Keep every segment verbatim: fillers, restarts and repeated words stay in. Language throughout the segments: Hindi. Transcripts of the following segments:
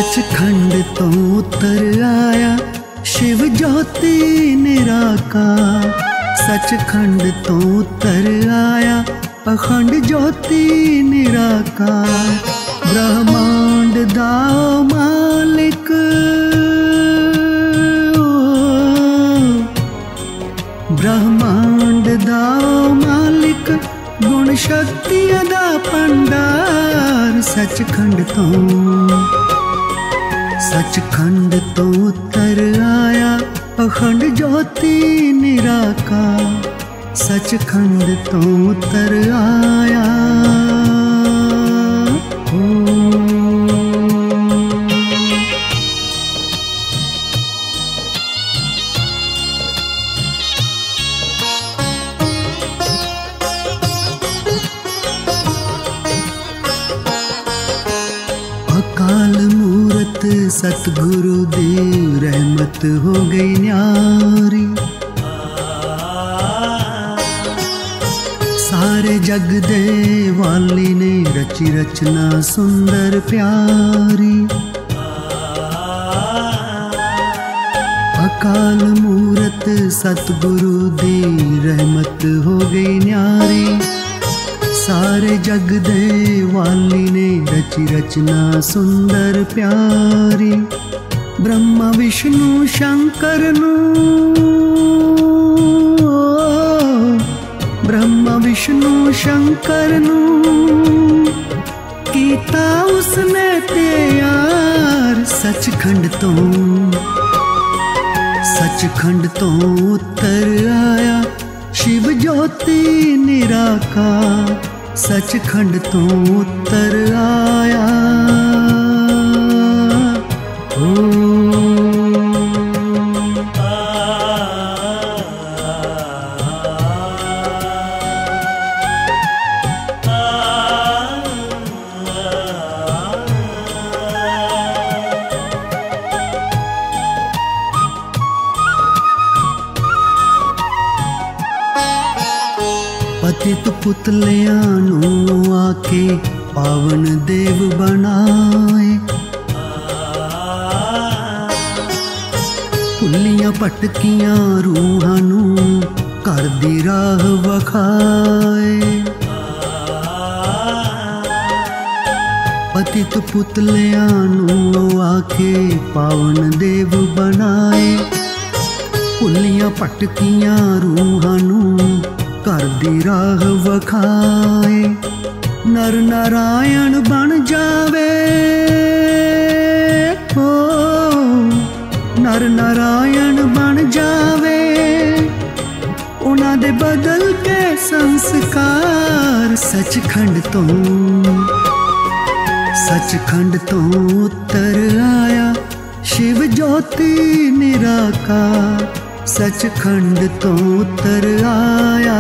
सचखंड तो उतर आया शिव ज्योति निराकार। सचखंड तो उतर आया अखंड ज्योति निराकार। ब्रह्मांड दा मालिक ब्रह्मांड दा मालिक गुण शक्तियां दा भंडार। सचखंड तो सचखंड तो उतर आया अखंड ज्योति निराकार। सचखंड तो उतर आया अकाल मूरत सतगुरु देव रहमत हो गई न्यारी। सारे जग दे वाली ने रची रचना सुंदर प्यारी। अकाल मूरत सतगुरु दी रहमत हो गई न्यारी। सारे जग दे वाली ने रची रचना सुंदर प्यारी। ब्रह्मा विष्णु शंकर नू ब्रह्मा विष्णु शंकर नू कीता उसने तैयार। सचखंड तो सचखंड तो उतर आया शिव ज्योति निराकार। सचखंड तो उतर आया ओ पतित पुतलियां नू आके पावन देव बनाए। भुलियां भटकियां रूहां नू घर दी राह वखाए। पतित पुतलियां नू आके पावन देव बनाए। भुलियां भटकियां रूहां नू घर दी राह वखाए। नर नारायण बन जावे ओ नर नारायण बन जावे। उन्हां दे बदल के संस्कार। सचखंड तो सचखंड तो उतर आया शिव ज्योति निराकार। सचखंड तो उतर आया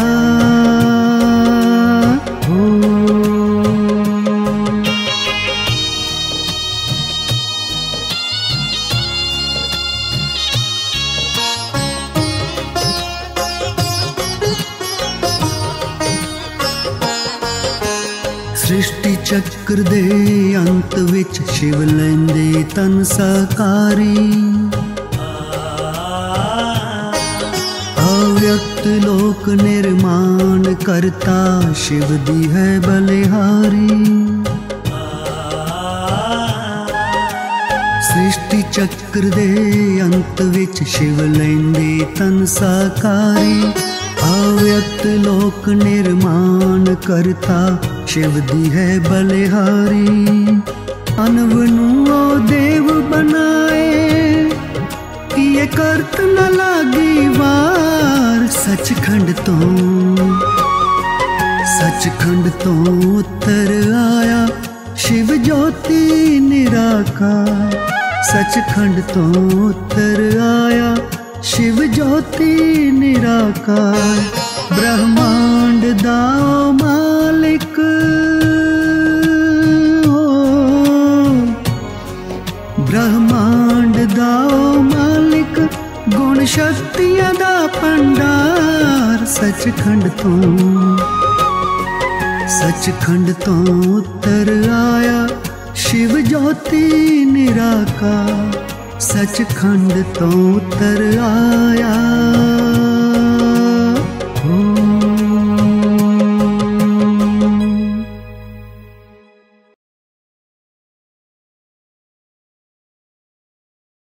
सृष्टि चक्र दे अंत विच शिव लैंदे तन साकारी। अव्यक्त लोक निर्माण करता शिव दी है बलिहारी। सृष्टि चक्र दे अंत विच शिव लैंदे तन साकारी। अव्यक्त लोक निर्माण करता शिव दी है बलिहारी। मानव नू ओ देव बनाए किए करत न लागी वार। सचखंड तो सचखंड तो उतर आया शिव ज्योति निराकार। सचखंड तो उतर आया शिव ज्योति निराकार। ब्रह्मांड दा मालिक ब्रह्मांड दा मालिक गुण शक्तियां दा भंडार। सचखंड तो सचखंड तो उतर आया शिव ज्योति निराकार सचखंड तो उतर आया।